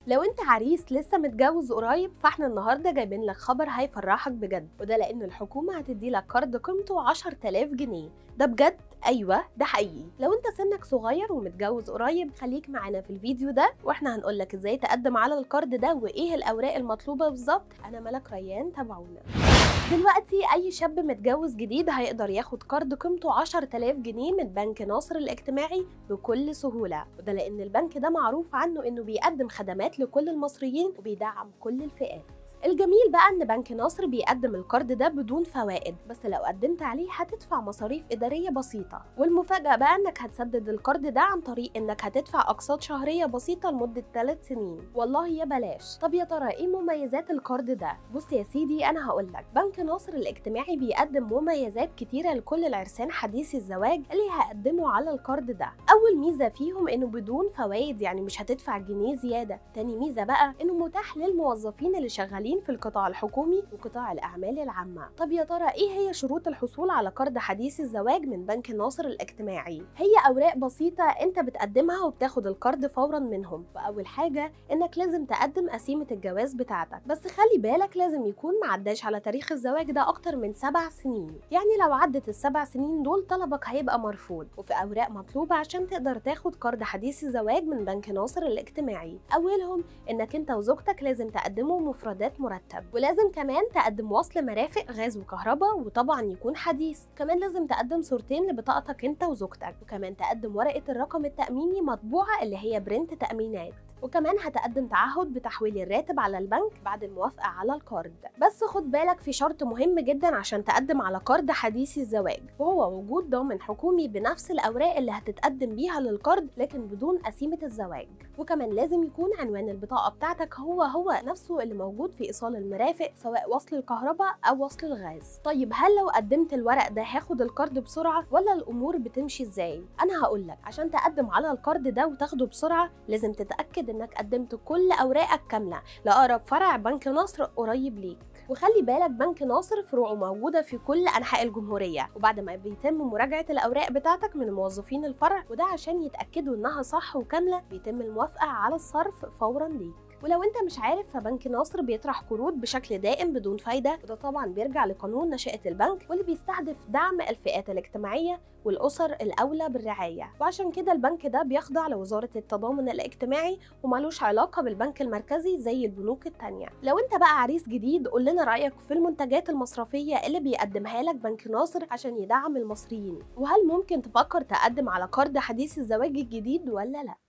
لو انت عريس لسه متجوز قريب فاحنا النهارده جايبين لك خبر هيفرحك بجد، وده لان الحكومه هتدي لك كارد قيمته 10000 جنيه. ده بجد؟ ايوه ده حقيقي. لو انت سنك صغير ومتجوز قريب خليك معانا في الفيديو ده واحنا هنقول لك ازاي تقدم على الكارد ده وايه الاوراق المطلوبه بالظبط. انا ملك ريان، تابعونا. دلوقتي أي شاب متجوز جديد هيقدر ياخد كارد قيمته 10000 جنيه من بنك ناصر الاجتماعي بكل سهولة، وده لأن البنك ده معروف عنه إنه بيقدم خدمات لكل المصريين وبيدعم كل الفئات. الجميل بقى ان بنك ناصر بيقدم الكارد ده بدون فوائد، بس لو قدمت عليه هتدفع مصاريف اداريه بسيطه، والمفاجاه بقى انك هتسدد الكارد ده عن طريق انك هتدفع اقساط شهريه بسيطه لمده 3 سنين. والله يا بلاش. طب يا ترى ايه مميزات الكارد ده؟ بص يا سيدي انا هقول لك. بنك ناصر الاجتماعي بيقدم مميزات كتيره لكل العرسان حديثي الزواج اللي هيقدموا على الكارد ده. اول ميزه فيهم انه بدون فوائد، يعني مش هتدفع جنيه زياده. تاني ميزه بقى انه متاح للموظفين اللي شغالين في القطاع الحكومي وقطاع الأعمال العامة. طب يا ترى إيه هي شروط الحصول على كارد حديث الزواج من بنك ناصر الاجتماعي؟ هي أوراق بسيطة أنت بتقدمها وبتاخد الكارد فورا منهم. وأول حاجة إنك لازم تقدم قسيمة الجواز بتاعتك، بس خلي بالك لازم يكون معداش على تاريخ الزواج ده أكتر من 7 سنين، يعني لو عدت ال7 سنين دول طلبك هيبقى مرفوض. وفي أوراق مطلوبة عشان تقدر تاخد كارد حديث الزواج من بنك ناصر الاجتماعي. أولهم إنك أنت وزوجتك لازم تقدموا مفردات مرتب، ولازم كمان تقدم وصل مرافق غاز وكهرباء وطبعا يكون حديث. كمان لازم تقدم صورتين لبطاقتك انت وزوجتك، وكمان تقدم ورقة الرقم التأميني مطبوعة اللي هي برنت تأمينات، وكمان هتقدم تعهد بتحويل الراتب على البنك بعد الموافقة على الكارد. بس خد بالك في شرط مهم جدا عشان تقدم على كارد حديث الزواج، وهو وجود ضامن حكومي بنفس الأوراق اللي هتتقدم بيها للكارد لكن بدون قسيمة الزواج. وكمان لازم يكون عنوان البطاقة بتاعتك هو نفسه اللي موجود في إيصال المرافق، سواء وصل الكهرباء أو وصل الغاز. طيب هل لو قدمت الورق ده هاخد الكارد بسرعة ولا الأمور بتمشي إزاي؟ أنا هقولك. عشان تقدم على الكارد ده وتاخده بسرعة لازم تتأكد إنك قدمت كل أوراقك كاملة لأقرب فرع بنك ناصر قريب ليك. وخلي بالك بنك ناصر فروعه موجودة في كل أنحاء الجمهورية، وبعد ما بيتم مراجعة الأوراق بتاعتك من موظفين الفرع، وده عشان يتأكدوا إنها صح وكاملة، بيتم الموافقة على الصرف فورا ليك. ولو انت مش عارف فبنك ناصر بيطرح قروض بشكل دائم بدون فايدة، وده طبعا بيرجع لقانون نشأة البنك واللي بيستهدف دعم الفئات الاجتماعية والأسر الأولى بالرعاية. وعشان كده البنك ده بيخضع لوزارة التضامن الاجتماعي ومالوش علاقة بالبنك المركزي زي البنوك التانية. لو انت بقى عريس جديد قول لنا رأيك في المنتجات المصرفية اللي بيقدمها لك بنك ناصر عشان يدعم المصريين، وهل ممكن تفكر تقدم على كارد حديث الزواج الجديد ولا لا؟